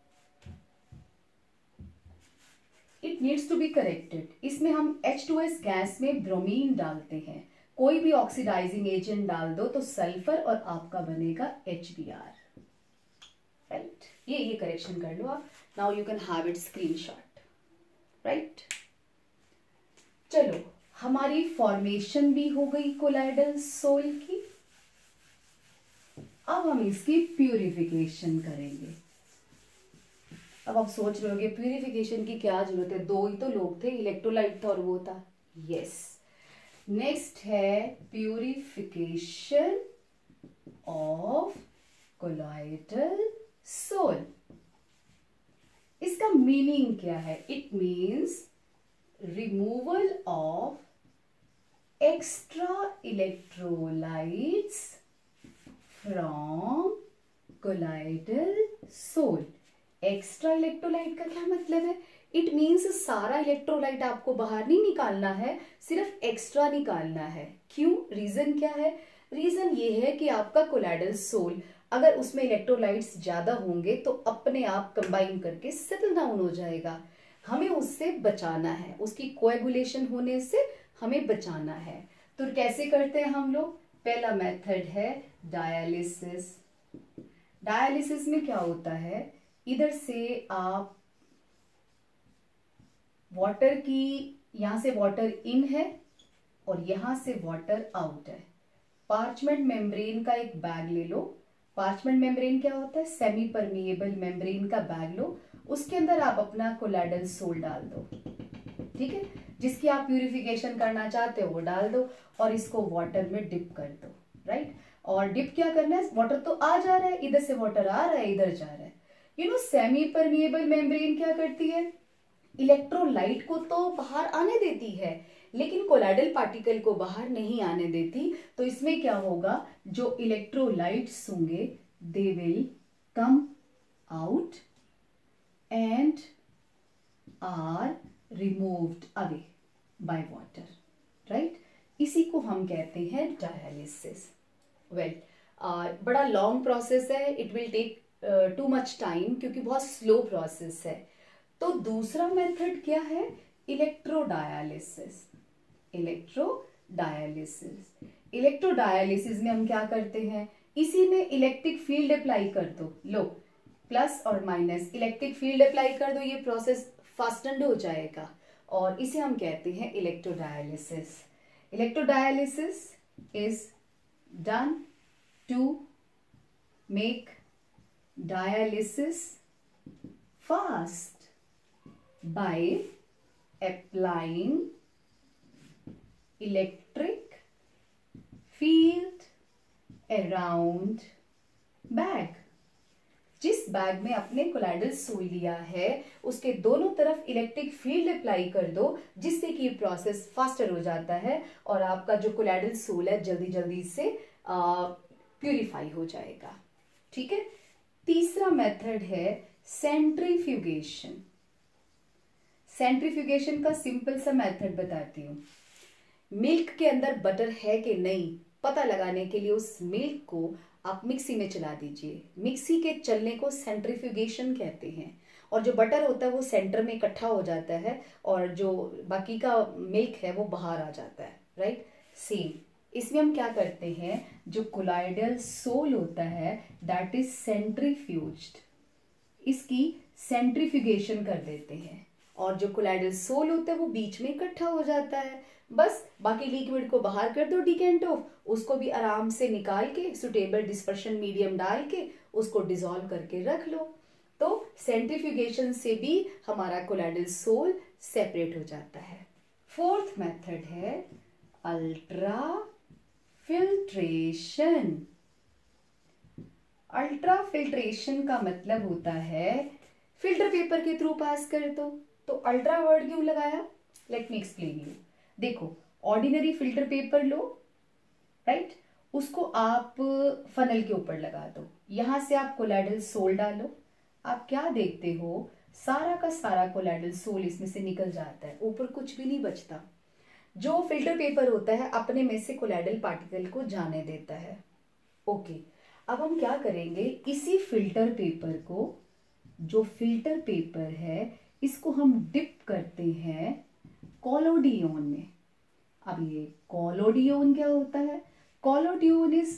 It needs to be corrected. इसमें हम H2S गैस में ब्रोमीन डालते हैं, कोई भी ऑक्सीडाइजिंग एजेंट डाल दो तो सल्फर और आपका बनेगा HBr, राइट। ये करेक्शन कर लो आप। Now you can have it screenshot, right. चलो, हमारी फॉर्मेशन भी हो गई कोलाइडल सोल की। अब हम इसकी प्यूरिफिकेशन करेंगे। अब आप सोच रहे होगे प्यूरिफिकेशन की क्या जरूरत है, 2 ही तो लोग थे, इलेक्ट्रोलाइट था और वो था। यस, नेक्स्ट है प्यूरिफिकेशन ऑफ कोलाइडल सोल। इसका मीनिंग क्या है? It means removal of extra electrolytes from colloidal sol. Extra electrolyte का क्या मतलब है? इट मीन्स सारा इलेक्ट्रोलाइट आपको बाहर नहीं निकालना है, सिर्फ एक्स्ट्रा निकालना है। क्यों? रीजन क्या है? रीजन ये है कि आपका कोलाइडल सोल अगर उसमें इलेक्ट्रोलाइट्स ज्यादा होंगे तो अपने आप कंबाइन करके सेटल डाउन हो जाएगा। हमें उससे बचाना है, उसकी कोएगुलेशन होने से हमें बचाना है। तो कैसे करते हैं हम लोग? पहला मेथड है डायलिसिस। डायलिसिस में क्या होता है, इधर से आप वाटर की, यहां से वाटर इन है और यहां से वाटर आउट है। पार्चमेंट मेम्ब्रेन का एक बैग ले लो। पार्चमेंट मेम्ब्रेन क्या होता है? सेमी परमिएबल मेम्ब्रेन का बैग लो, उसके अंदर आप अपना कोलाइडल सोल डाल दो। ठीक है, जिसकी आप प्यूरिफिकेशन करना चाहते हो वो डाल दो और इसको वाटर में डिप कर दो, राइट। और डिप क्या करना है? वाटर तो आ जा रहा है, इधर से वाटर आ रहा है, इधर जा रहा है। You know semi permeable membrane क्या करती है? इलेक्ट्रोलाइट को तो बाहर आने देती है लेकिन कोलाइडल पार्टिकल को बाहर नहीं आने देती। तो इसमें क्या होगा, जो इलेक्ट्रोलाइट्स होंगे they will come out and are removed away by water, right. इसी को हम कहते हैं डायलिसिस। वेल, बड़ा लॉन्ग प्रोसेस है, it will take too much time क्योंकि बहुत स्लो प्रोसेस है। तो दूसरा मेथड क्या है? इलेक्ट्रोडायलिसिस। इलेक्ट्रोडायलिसिस, इलेक्ट्रोडायलिसिस में हम क्या करते हैं? इसी में इलेक्ट्रिक फील्ड अप्लाई कर दो। लो, प्लस और माइनस इलेक्ट्रिक फील्ड अप्लाई कर दो, ये प्रोसेस फास्टेंड हो जाएगा और इसे हम कहते हैं electrodialysis. Electrodialysis is done to make dialysis fast by applying electric field around bag। जिस बैग में आपने कोलाइडल सोल लिया है उसके दोनों तरफ इलेक्ट्रिक फील्ड अप्लाई कर दो, जिससे कि प्रोसेस फास्टर हो जाता है और आपका जो कोलाइडल सोल है जल्दी जल्दी से प्यूरिफाई हो जाएगा। ठीक है, तीसरा मेथड है सेंट्रीफ्यूगेशन। सेंट्रीफ्यूगेशन का सिंपल सा मेथड बताती हूँ। मिल्क के अंदर बटर है कि नहीं पता लगाने के लिए उस मिल्क को आप मिक्सी में चला दीजिए। मिक्सी के चलने को सेंट्रीफ्यूगेशन कहते हैं और जो बटर होता है वो सेंटर में इकट्ठा हो जाता है और जो बाकी का मिल्क है वो बाहर आ जाता है, राइट। सेम इसमें हम क्या करते हैं, जो कोलाइडल सोल होता है दैट इज सेंट्रीफ्यूज्ड, इसकी सेंट्रीफ्यूगेशन कर देते हैं और जो कोलाइडल सोल होता है वो बीच में इकट्ठा हो जाता है। बस बाकी लिक्विड को बाहर कर दो डिकेंट ऑफ, उसको भी आराम से निकाल के सुटेबल डिस्पर्शन मीडियम डाल के उसको डिसॉल्व करके रख लो। तो सेंट्रीफ्यूगेशन से भी हमारा कोलाइडल सोल सेपरेट हो जाता है। फोर्थ मेथड है अल्ट्रा फिल्ट्रेशन। अल्ट्रा फिल्ट्रेशन का मतलब होता है फिल्टर पेपर के थ्रू पास कर दो। तो अल्ट्रा वर्ड क्यों लगाया, लेट मी एक्सप्लेन यू। देखो, ऑर्डिनरी फिल्टर पेपर लो, राइट, उसको आप फनल के ऊपर लगा दो, यहां से आप कोलाइडल सोल डालो, आप क्या देखते हो, सारा का सारा कोलाइडल सोल इसमें से निकल जाता है, ऊपर कुछ भी नहीं बचता। जो फिल्टर पेपर होता है अपने में से कोलाइडल पार्टिकल को जाने देता है। ओके, अब हम क्या करेंगे, इसी फिल्टर पेपर को, जो फिल्टर पेपर है, इसको हम डिप करते हैं कॉलोडियन में। अब ये कॉलोडियन क्या होता है, collodion is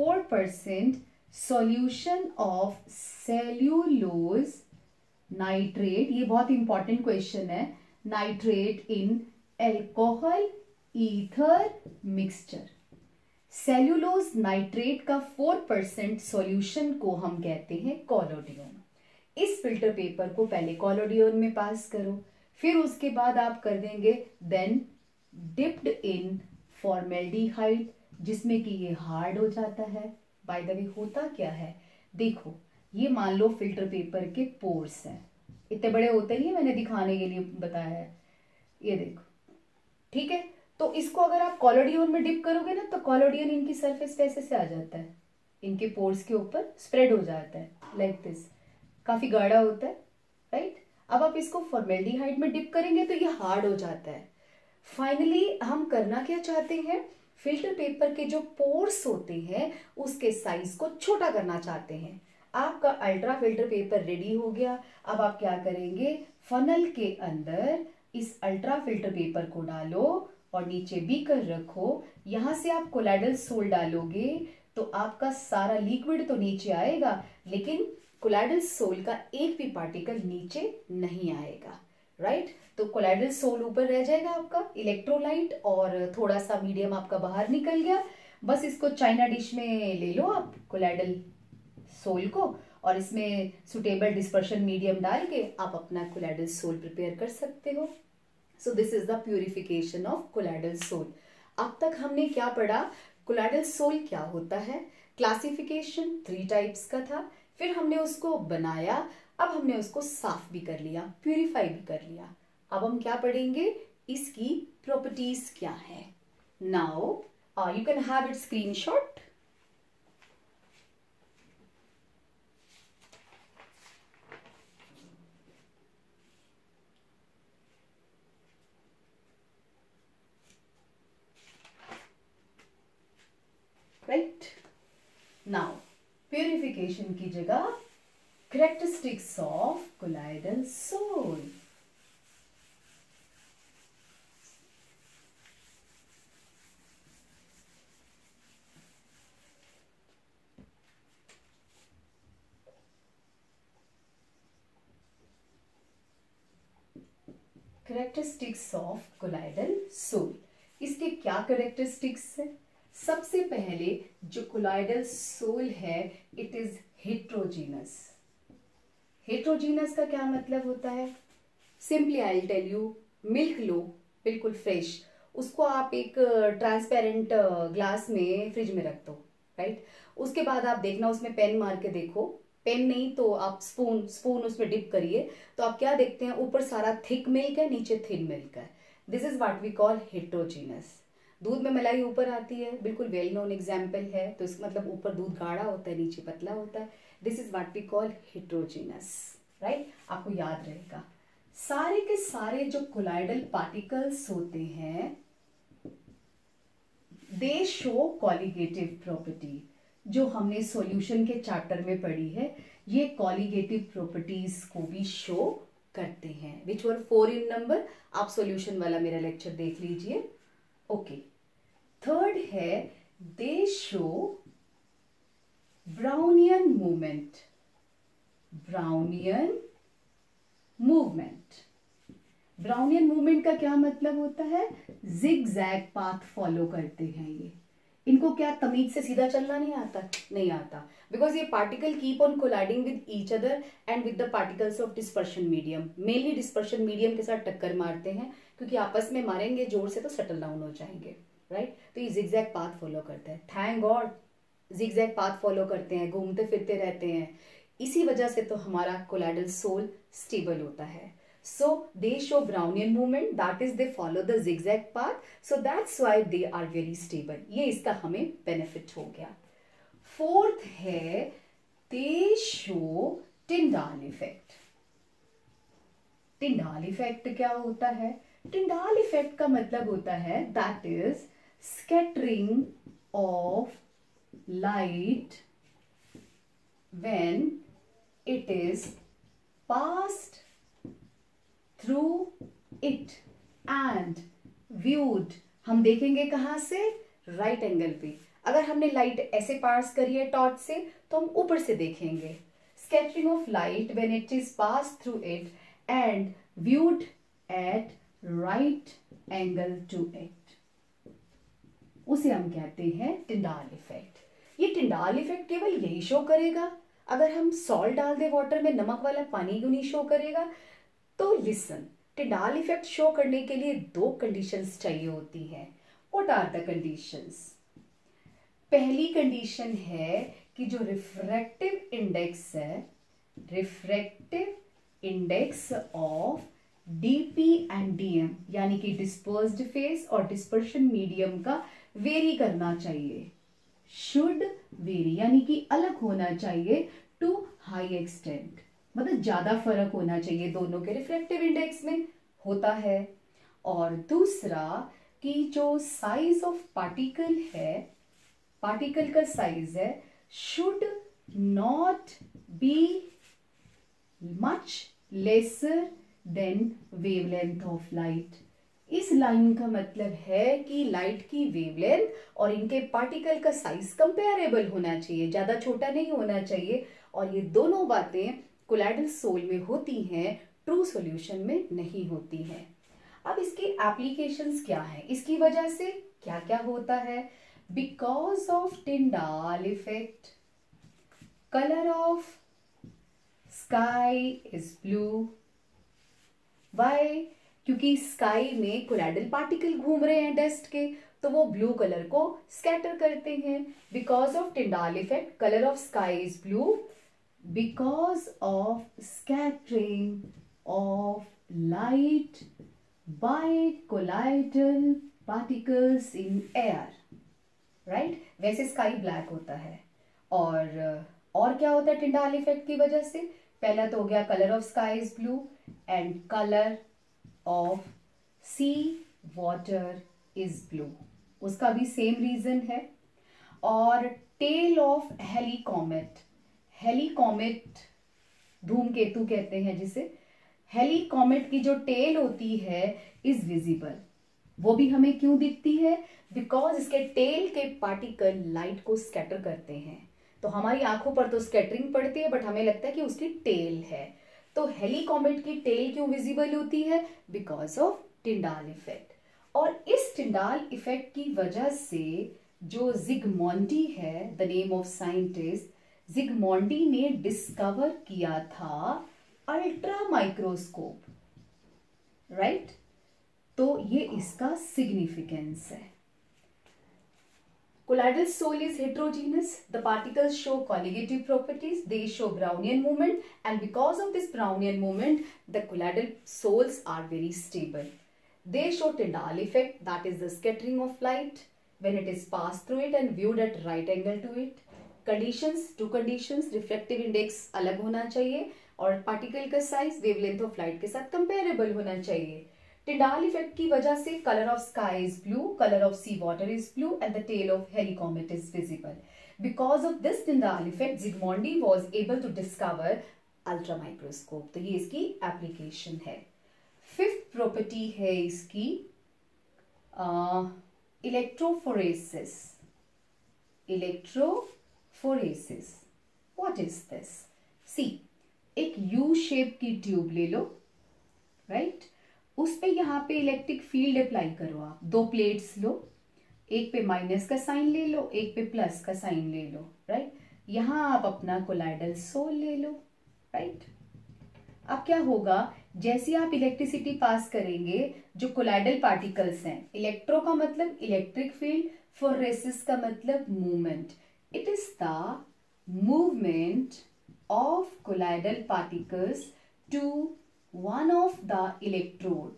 4% solution of cellulose nitrate, ये बहुत इंपॉर्टेंट क्वेश्चन है, nitrate in alcohol ether mixture. Cellulose nitrate का 4% सॉल्यूशन को हम कहते हैं कॉलोडियन। इस फिल्टर पेपर को पहले कॉलोडियन में पास करो, फिर उसके बाद आप कर देंगे देन डिप्ड इन फॉर्मेल्डिहाइड, जिसमें कि ये हार्ड हो जाता है। बाय द वे होता क्या है, देखो, ये मान लो फिल्टर पेपर के पोर्स हैं, इतने बड़े होते नहीं है, मैंने दिखाने के लिए बताया है, ये देखो, ठीक है। तो इसको अगर आप कॉलोडियन में डिप करोगे ना, तो कॉलोडियन इनकी सरफेस पे ऐसे से आ जाता है, इनके पोर्स के ऊपर स्प्रेड हो जाता है लाइक दिस, काफी गाढ़ा होता है, राइट। अब आप इसको फॉर्मेल्डिहाइड में डिप करेंगे तो ये हार्ड हो जाता है। फाइनली हम करना क्या चाहते हैं, फिल्टर पेपर के जो पोर्स होते हैं उसके साइज को छोटा करना चाहते हैं। आपका अल्ट्रा फिल्टर पेपर रेडी हो गया। अब आप क्या करेंगे, फनल के अंदर इस अल्ट्रा फिल्टर पेपर को डालो और नीचे बीकर रखो, यहां से आप कोलाइडल सोल डालोगे तो आपका सारा लिक्विड तो नीचे आएगा, लेकिन कोलाइडल सोल का एक भी पार्टिकल नीचे नहीं आएगा, राइट। तो कोलाइडल सोल ऊपर रह जाएगा आपका, इलेक्ट्रोलाइट और थोड़ा सा मीडियम आपका बाहर निकल गया। बस इसको चाइना डिश में ले लो आप कोलाइडल सोल को, और इसमें सुटेबल डिस्पर्शन मीडियम डाल के आप अपना कोलाइडल सोल प्रिपेयर कर सकते हो। So this is the purification of colloidal sol. अब तक हमने क्या पढ़ा, कोलाइडल सोल क्या होता है, क्लासिफिकेशन 3 टाइप्स का था, फिर हमने उसको बनाया, अब हमने उसको साफ भी कर लिया, प्यूरिफाई भी कर लिया। अब हम क्या पढ़ेंगे, इसकी प्रॉपर्टीज क्या है। Now you can have it screenshot. Right, now purification की जगह characteristics of colloidal sol. Characteristics of colloidal sol, इसके क्या कैरेक्टरिस्टिक्स है। सबसे पहले जो कोलाइडल सोल है इट इज हेट्रोजीनस। हेट्रोजीनस का क्या मतलब होता है, simply I will tell you, milk लो बिल्कुल फ्रेश, उसको आप एक ट्रांसपेरेंट ग्लास में फ्रिज में रख दो, राइट। उसके बाद आप देखना उसमें पेन मार के देखो, पेन नहीं तो आप स्पून उसमें डिप करिए, तो आप क्या देखते हैं, ऊपर सारा थिक मिल्क है, नीचे थिन मिल्क है। This is what we call heterogeneous. दूध में मलाई ऊपर आती है, बिल्कुल वेल नोन एग्जाम्पल है, तो इसका मतलब ऊपर दूध गाढ़ा होता है, नीचे पतला होता है। This is what we call heterogeneous, right, आपको याद रहेगा। सारे के सारे जो कोलाइडल पार्टिकल्स होते हैं दे शो कॉलिगेटिव प्रॉपर्टी, जो हमने सॉल्यूशन के चैप्टर में पढ़ी है, ये कॉलिगेटिव प्रॉपर्टीज को भी शो करते हैं, विच वर 4 इन नंबर। आप सॉल्यूशन वाला मेरा लेक्चर देख लीजिए। ओके, थर्ड है they show Brownian movement. Brownian movement, Brownian movement का क्या मतलब होता है, जिग जैग पाथ फॉलो करते हैं ये। इनको क्या तमीज से सीधा चलना नहीं आता, नहीं आता, बिकॉज ये particle keep on colliding with each other and with the particles of dispersion medium, mainly dispersion medium के साथ टक्कर मारते हैं, क्योंकि आपस में मारेंगे जोर से तो सेटल डाउन हो जाएंगे, राइट। तो ये जिगजैग पाथ फॉलो करते हैं, thank God zigzag path follow करते हैं, घूमते फिरते रहते हैं, इसी वजह से तो हमारा कोलाइडल सोल स्टेबल होता है। So they show Brownian movement, that is they follow the zigzag path, so that's why they are very stable. ये इसका हमें बेनिफिट हो गया। फोर्थ है they show Tyndall effect। Tyndall effect क्या होता है? टिंडाल इफेक्ट का मतलब होता है that is scattering of light when it is passed through it and viewed. हम देखेंगे कहां से? राइट एंगल पे। अगर हमने लाइट ऐसे पास करी है टॉर्च से तो हम ऊपर से देखेंगे। Scattering of light when it is pass through it and viewed at right angle to it, उसे हम कहते हैं टिंडाल इफेक्ट। ये टिंडाल इफेक्ट केवल यही शो करेगा? अगर हम सॉल्ट डाल दे वाटर में, नमक वाला पानी क्यों नहीं शो करेगा? तो लिसन, टिंडाल इफेक्ट शो करने के लिए 2 कंडीशंस चाहिए होती हैं। What are the conditions? पहली कंडीशन है कि जो रिफ्रैक्टिव इंडेक्स है, refractive index of DP and DM यानी कि डिस्पर्स्ड फेस और डिस्पर्शन मीडियम का वेरी करना चाहिए, शुड वेरी यानी कि अलग होना चाहिए टू हाई एक्सटेंट, मतलब ज्यादा फर्क होना चाहिए दोनों के रिफ्रैक्टिव इंडेक्स में होता है। और दूसरा कि जो साइज ऑफ पार्टिकल है, पार्टिकल का साइज है, should not be much lesser than wavelength of light. इस लाइन का मतलब है कि लाइट की वेवलेंथ और इनके पार्टिकल का साइज कंपेरेबल होना चाहिए, ज्यादा छोटा नहीं होना चाहिए। और ये दोनों बातें कोलाइडल सोल में होती हैं, ट्रू सॉल्यूशन में नहीं होती हैं। अब इसकी एप्लीकेशंस क्या है? इसकी वजह से क्या क्या होता है? Because of Tyndall effect colour of sky is blue. Why? क्योंकि स्काई में कोलाइडल पार्टिकल घूम रहे हैं डस्ट के, तो वो ब्लू कलर को स्कैटर करते हैं। Because of Tyndall effect colour of sky is blue because of scattering of light by colloidal particles in air, right. वैसे स्काई ब्लैक होता है। और क्या होता है टिंडाल इफेक्ट की वजह से? पहला तो हो गया colour of sky is blue and colour of sea water is blue, उसका भी सेम रीजन है। और टेल ऑफ हेलीकॉमेट, हेलीकॉमेट धूमकेतु कहते हैं जिसे, हेलीकॉमेट की जो टेल होती है इज विजिबल। वो भी हमें क्यों दिखती है? बिकॉज इसके टेल के पार्टिकल लाइट को स्कैटर करते हैं। तो हमारी आंखों पर तो स्कैटरिंग पड़ती है बट हमें लगता है कि उसकी टेल है। तो हेलीकॉमेट की टेल क्यों विजिबल होती है? Because of Tyndall effect. और इस टिंडाल इफेक्ट की वजह से जो जिगमॉन्डी है, the name of scientist, Zsigmondy ने डिस्कवर किया था अल्ट्रा माइक्रोस्कोप, राइट। तो ये इसका सिग्निफिकेंस है। Colloidal soil is heterogeneous. The particles show colligative properties. They show Brownian movement, and because of this Brownian movement, the colloidal soils are very stable. They show Tyndall effect, that is the scattering of light when it is passed through it and viewed at right angle to it. Conditions, 2 conditions, refractive index अलग होना चाहिए और particle का size wavelength of light के साथ comparable होना चाहिए। Tyndall effect की वजह से colour of sky is blue, colour of sea water is blue and the tail of Halley comet is visible. Because of this Tyndall effect Zsigmondy was able to discover ultra microscope. तो ये इसकी application है। 5th property है इसकी electrophoresis. Electrophoresis what is this? See, एक U shape की tube ले लो, right. उस पे यहाँ पे इलेक्ट्रिक फील्ड अप्लाई करो। आप 2 प्लेट्स लो, एक पे माइनस का साइन ले लो, एक पे प्लस का साइन ले लो, राइट। यहाँ आप अपना कोलाइडल सोल ले लो, राइट। अब क्या होगा जैसे आप इलेक्ट्रिसिटी पास करेंगे, जो कोलाइडल पार्टिकल्स हैं, इलेक्ट्रो का मतलब इलेक्ट्रिक फील्ड, फोरेसिस का मतलब movement, it is the movement of colloidal particles to one of the electrode.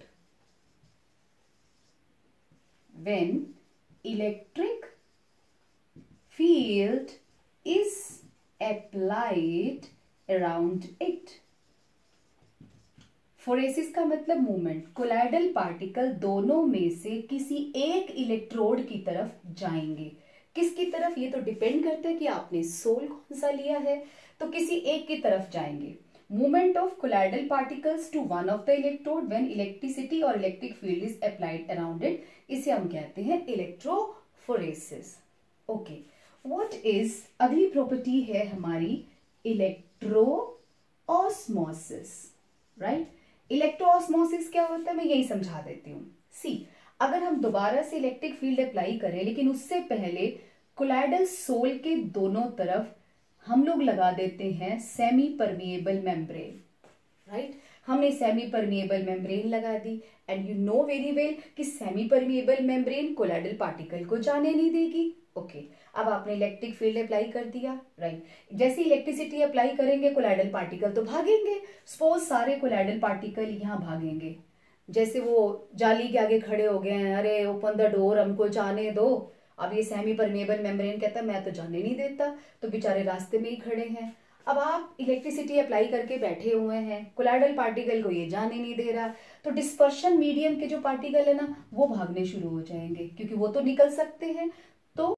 When electric field is applied around it. Phoresis का मतलब मूवमेंट, कोलाइडल पार्टिकल दोनों में से किसी एक इलेक्ट्रोड की तरफ जाएंगे। किसकी तरफ, ये तो डिपेंड करता है कि आपने सोल कौन सा लिया है, तो किसी एक की तरफ जाएंगे। Movement of colloidal particles to one of the electrode when electricity और electric field is applied around it, इसे हम कहते हैं इलेक्ट्रोफोरेसिस। ओके, व्हाट इज, अगली प्रॉपर्टी है हमारी electro osmosis, right. Electro osmosis क्या होता है, मैं यही समझा देती हूँ। सी, अगर हम दोबारा से इलेक्ट्रिक फील्ड अप्लाई करें, लेकिन उससे पहले कोलाइडल सोल के दोनों तरफ हम लोग लगा देते हैं सेमी परमिएबल मेम्ब्रेन, राइट। हमने सेमी परमिएबल मेम्ब्रेन लगा दी, and you know very well कि semi permeable membrane colloidal particle को जाने नहीं देगी। ओके, अब आपने इलेक्ट्रिक फील्ड अप्लाई कर दिया, राइट। जैसे इलेक्ट्रिसिटी अप्लाई करेंगे, कोलाइडल पार्टिकल तो भागेंगे। सपोज सारे कोलाइडल पार्टिकल यहाँ भागेंगे, जैसे वो जाली के आगे खड़े हो गए हैं, अरे ओपन द डोर, हमको जाने दो। अब ये सेमी परमेबल मेम्ब्रेन कहता है मैं तो जाने नहीं देता, तो बेचारे रास्ते में ही खड़े हैं। अब आप इलेक्ट्रिसिटी अप्लाई करके बैठे हुए हैं, कोलाइडल पार्टिकल को ये जाने नहीं दे रहा, तो डिस्पर्शन मीडियम के जो पार्टिकल है ना, वो भागने शुरू हो जाएंगे, क्योंकि वो तो निकल सकते हैं।